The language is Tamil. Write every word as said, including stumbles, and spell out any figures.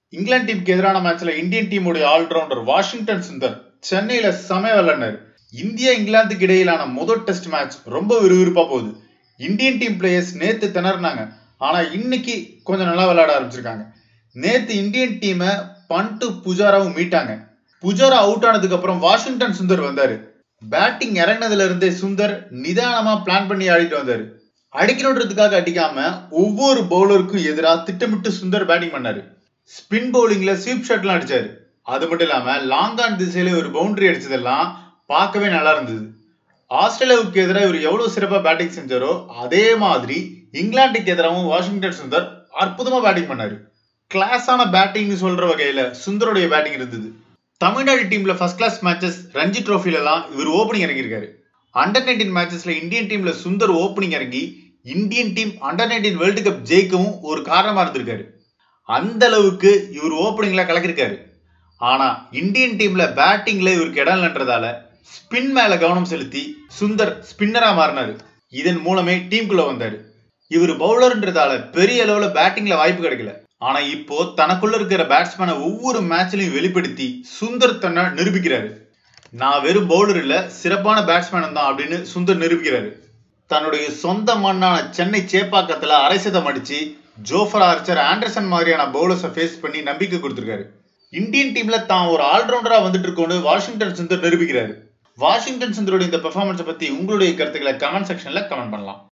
இங்கிலாந்து டீமுக்கு எதிரான மேட்ச்ல இந்தியன் டீமுடைய ஆல்ரவுண்டர் வாஷிங்டன் சுந்தர் சென்னையில சமய விளையாடினார். இந்தியா இங்கிலாந்துக்கு இடையிலான முதல் டெஸ்ட் மேட்ச் ரொம்ப விறுவிறுப்பா போகுது. இந்தியன் டீம் பிளேயர்ஸ் நேத்து திணறினாங்க, ஆனா இன்னைக்கு கொஞ்சம் நல்லா விளையாட ஆரம்பிச்சிருக்காங்க. நேத்து இந்தியன் டீமை பண்ட் புஜாராவும் மீட்டாங்க. புஜாரா அவுட் ஆனதுக்கு அப்புறம் வாஷிங்டன் சுந்தர் வந்தாரு. பேட்டிங் இறங்கினதுல இருந்தே சுந்தர் நிதானமா பிளான் பண்ணி ஆடிட்டு வந்தாரு. அடிக்கணுன்றதுக்காக அடிக்காம ஒவ்வொரு பவுலருக்கும் எதிராக திட்டமிட்டு சுந்தர் பேட்டிங் பண்ணாரு. ஸ்பின் பவுலிங்ல ஸ்வீப் ஷாட்லாம் அடிச்சாரு. அது மட்டும் இல்லாம லாங் ஆன் திசையில ஒரு பவுண்டரி அடிச்சதெல்லாம் பார்க்கவே நல்லா இருந்தது. ஆஸ்திரேலியாவுக்கு எதிராக இவர் எவ்வளவு சிறப்பா பேட்டிங் செஞ்சாரோ அதே மாதிரி இங்கிலாந்துக்கு எதிராகவும் வாஷிங்டன் சுந்தர் அற்புதமா பேட்டிங் பண்ணாரு. கிளாஸான பேட்டிங் சொல்ற வகையில சுந்தருடைய பேட்டிங் இருந்தது. தமிழ்நாடு டீம்ல ஃபர்ஸ்ட் கிளாஸ் மேட்சஸ் ரஞ்சி ட்ரோஃபில எல்லாம் இவர் ஓப்பனிங் இறங்கியிருக்காரு. அண்டர் நைன்டீன் மேட்சஸ்ல இந்தியன் டீம்ல சுந்தர் ஓப்பனிங் இறங்கி Indian team under nineteen world cup ஜெயிக்கவும் ஒரு காரணமா இருந்திருக்காரு. அந்த அளவுக்கு இவர் ஓப்பனிங்ல கலக்கிருக்காரு. ஆனா இந்தியன் டீம்ல பேட்டிங்ல இவருக்கு இடம் இல்லைன்றதால ஸ்பின் மேல கவனம் செலுத்தி சுந்தர் ஸ்பின்னரா மாறினாரு. இதன் மூலமே டீமுக்குள்ள வந்தாரு. இவர் பவுலர்ன்றதால பெரிய அளவுல பேட்டிங்ல வாய்ப்பு கிடைக்கல. ஆனா இப்போ தனக்குள்ள இருக்கிற பேட்ஸ்மேனை ஒவ்வொரு மேட்ச்லயும் வெளிப்படுத்தி சுந்தர் தன்னை நிரூபிக்கிறாரு. நான் வெறும் பவுலர் இல்ல, சிறப்பான பேட்ஸ்மேன் தான் அப்படின்னு சுந்தர் நிரூபிக்கிறாரு. தன்னுடைய சொந்த மண்ணான சென்னை சேப்பாக்கத்துல அரை சதம் அடிச்சு ஜோஃபர் ஆர்ச்சர், ஆண்டர்சன் மாதிரியான பவுலர்ஸை ஃபேஸ் பண்ணி நம்பிக்கை கொடுத்திருக்காரு. இந்தியன் டீம்ல தான் ஒரு ஆல்ரவுண்டரா வந்துட்டு இருக்கோன்னு வாஷிங்டன் சுந்தர் நிரூபிக்கிறாரு. வாஷிங்டன் சுந்தருடைய இந்த பெர்ஃபார்மன்ஸை பத்தி உங்களுடைய கருத்துக்களை கமெண்ட் செக்ஷன்ல கமெண்ட் பண்ணலாம்.